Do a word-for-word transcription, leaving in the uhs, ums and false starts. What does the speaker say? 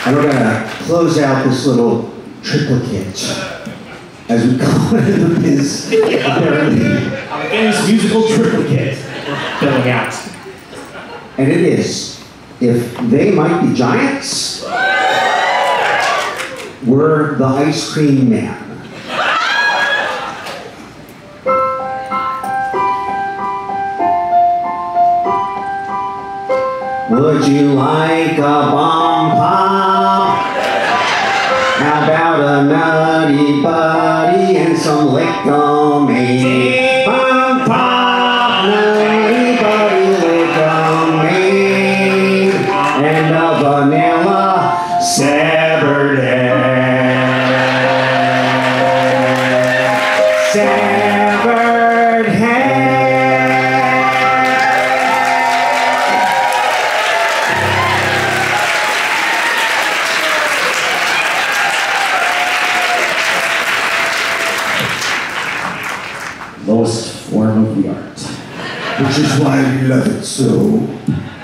And we're gonna close out this little triplicate, as we call it in the biz, apparently. Our famous musical triplicate filling out. And it is, if they might be giants, we're the ice cream man. Would you like a bomb pop? How about a nutty buddy and some lick-o-me? Bomb pop, nutty buddy, lick-o-me, and a vanilla severed head. Severed head. Lowest form of the art. Which is why we love it so.